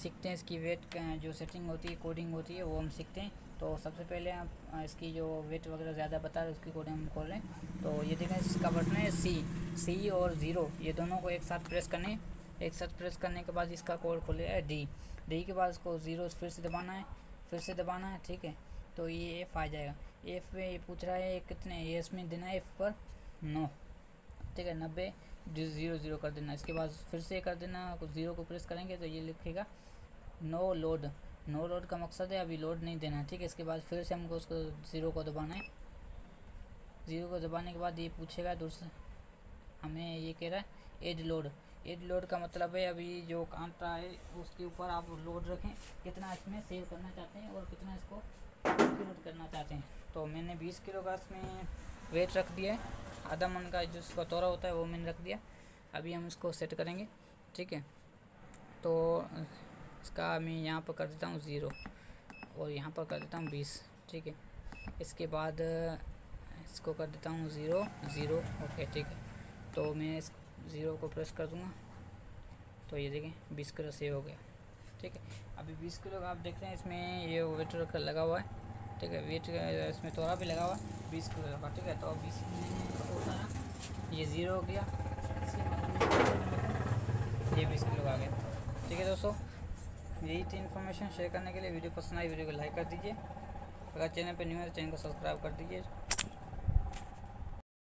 सीखते हैं इसकी वेट जो सेटिंग होती है, कोडिंग होती है, वो हम सीखते हैं। तो सबसे पहले आप इसकी जो वेट वगैरह ज़्यादा बता रहे हैं उसकी कोडिंग हम खोल रहे हैं। तो ये देखें, इसका बटन है सी और 0, ये दोनों को एक साथ प्रेस करने, एक साथ प्रेस करने के बाद इसका कोड खोले है डी के बाद इसको 0 फिर से दबाना है, ठीक है। तो ये एफ आ जाएगा। एफ में ये पूछ रहा है कितने, ये इसमें देना है एफ पर 9, ठीक है, 90 0 कर देना। इसके बाद फिर से कर देना, 0 को प्रेस करेंगे तो ये लिखेगा नो लोड का मकसद है अभी लोड नहीं देना, ठीक है। इसके बाद फिर से हमको उसको 0 को दबाना है। 0 को दबाने के बाद ये पूछेगा दूसरा, हमें ये कह रहा है एड लोड का मतलब है अभी जो काट रहा है उसके ऊपर आप लोड रखें, कितना इसमें सेव करना चाहते हैं और कितना इसको लोड करना चाहते हैं। तो मैंने 20 किलो का इसमें वेट रख दिया है, आधा मन का जो इसका तोरा होता है वो मैंने रख दिया। अभी हम इसको सेट करेंगे, ठीक है। तो इसका मैं यहाँ पर कर देता हूँ 0 और यहाँ पर कर देता हूँ 20, ठीक है। इसके बाद इसको कर देता हूँ 0 ओके, ठीक है। तो मैं इस 0 को प्रेस कर दूँगा तो ये देखें 20 किलो सेव हो गया, ठीक है। अभी 20 किलो का आप देख रहे हैं इसमें ये वेट लगा हुआ है, ठीक है। वेट इसमें तोड़ा भी लगा हुआ है 20 किलो का, ठीक है। तो 20 किलो ये 0 हो गया, ये 20 किलो का आ गया, ठीक है। दोस्तों यही थी इन्फॉर्मेशन शेयर करने के लिए। वीडियो पसंद आई वीडियो को लाइक कर दीजिए, अगर चैनल पर न्यू है तो चैनल को सब्सक्राइब कर दीजिए।